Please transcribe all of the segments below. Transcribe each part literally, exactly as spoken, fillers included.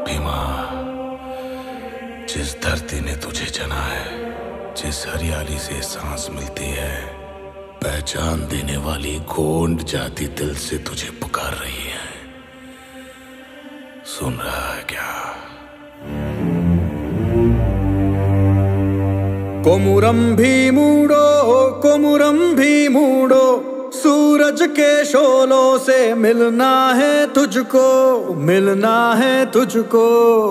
भीमा, जिस धरती ने तुझे जना है, जिस हरियाली से सांस मिलती है, पहचान देने वाली गोंड जाति दिल से तुझे पुकार रही है। सुन रहा है क्या? कोमुरम भीमुडो, कोमुरम भीमुडो, सूरज के शोलों से मिलना है तुझको, मिलना है तुझको।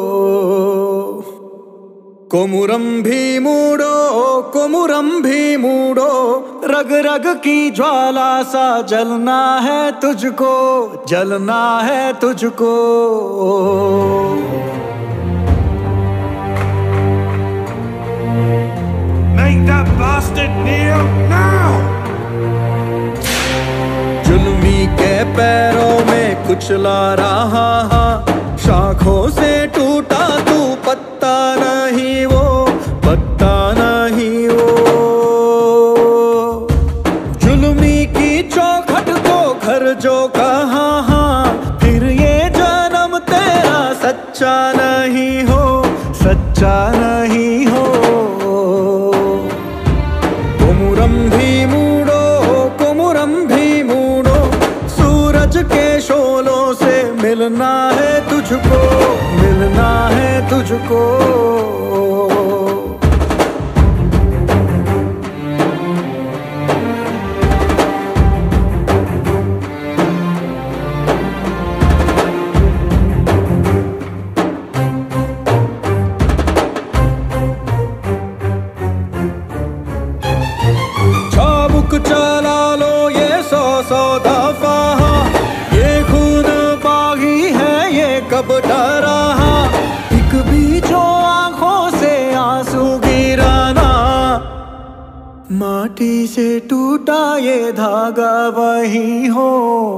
कोमुरम भीमुडो, कोमुरम भीमुडो, रग रग की ज्वाला सा जलना है तुझको, जलना है तुझको। Make that bastard kneel now! जुल्मी के पैरों में कुचला रहा, शाखों से टूटा तू पत्ता नहीं वो, पत्ता नहीं वो। जुल्मी की चौखट को घर जो कहा, फिर ये जन्म तेरा सच्चा नहीं हो, सच्चा नहीं हो। कोमुरम भीमुडो, कोमुरम भीमुडो, सूरज के शोलों से मिलना है तुझको, मिलना है तुझको। चाबुक चला लो ये सौ सौ दफा, ये खून बागी है ये कब डरा। एक भी जो आंखों से आंसू गिराना, माटी से टूटा ये धागा वही हो,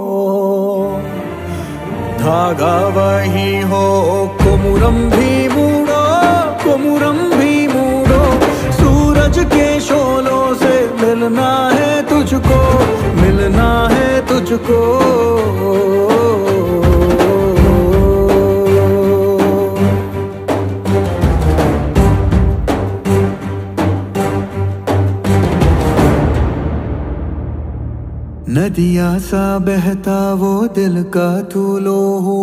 धागा वही हो। कोमुरम भीमुडो, कोमुरम भीमुडो, सूरज के शोलों से मिलना है तुझको, मिलना है तुझको। नदिया सा बहता वो दिल का तू लोहू,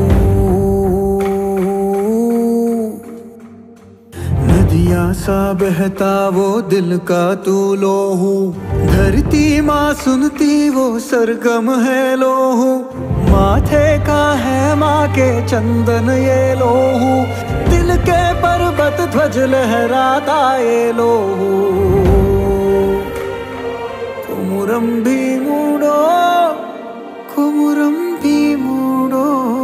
नदिया सा बहता वो दिल का तू लोहू। धरती माँ सुनती वो सरगम है लोहू, माथे का है माँ के चंदन ये लोहू। दिल के पर्वत ध्वज लहराता ये लोहू। कोमुरम भीमुडो, कोमुरम भीमुडो,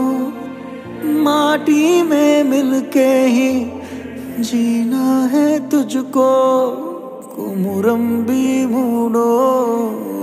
माटी में मिलके ही जीना है तुझको। कोमुरम भीमुडो।